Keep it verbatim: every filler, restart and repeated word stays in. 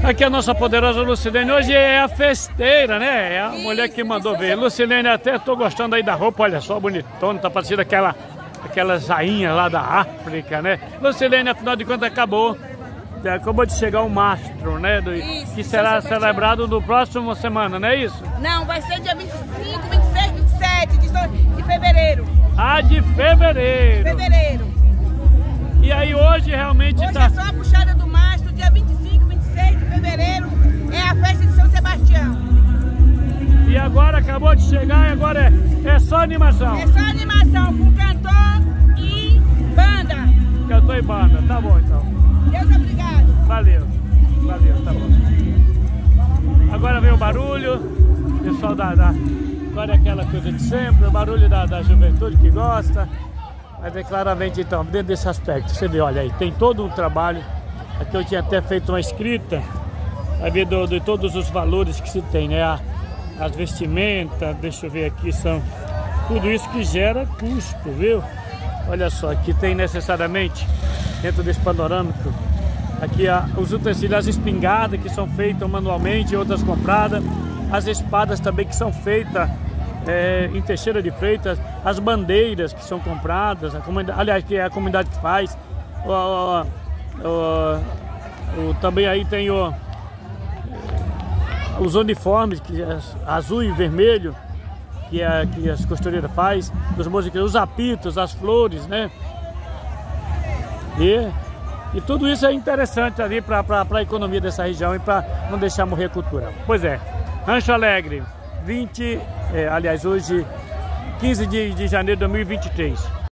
Aqui a nossa poderosa Lucilene hoje é a festeira, né? É a Isso, mulher que mandou isso, ver. Lucilene, até tô gostando aí da roupa, olha só, bonitona, tá parecendo aquela, aquela zainha lá da África, né? Lucilene, afinal de contas, acabou. Acabou de chegar o mastro, né? Do, isso, que será São celebrado no próximo semana, não é isso? Não, vai ser dia vinte e cinco, vinte e seis, vinte e sete de, de fevereiro. Ah, de fevereiro. Fevereiro. E aí hoje realmente Hoje tá... é só a puxada do mastro, dia vinte e cinco, vinte e seis de fevereiro é a festa de São Sebastião. E agora acabou de chegar e agora é, é só animação. É só animação com cantor e banda. Cantor e banda, tá bom então. Deus obrigado. Valeu, valeu, tá bom. Agora vem o barulho, pessoal da, da... Agora é aquela coisa de sempre, o barulho da, da juventude que gosta. Mas é claramente então, dentro desse aspecto, você vê, olha aí, tem todo um trabalho. Aqui eu tinha até feito uma escrita, vai ver do, de todos os valores que se tem, né? A, as vestimentas, deixa eu ver aqui, são tudo isso que gera custo, viu? Olha só, aqui tem necessariamente, dentro desse panorâmico, aqui a, os utensílios, as espingardas que são feitas manualmente, outras compradas, as espadas também que são feitas é, em Teixeira de Freitas, as bandeiras que são compradas, a comunidade, aliás, que é a comunidade que faz, o, o, o, o, também aí tem o, os uniformes, que é azul e vermelho, que, é, que as costureiras faz, os músicos, os apitos, as flores, né? E, e tudo isso é interessante ali para a economia dessa região e para não deixar morrer a cultura. Pois é, Rancho Alegre, vinte, é, aliás, hoje, quinze de janeiro de dois mil e vinte e três.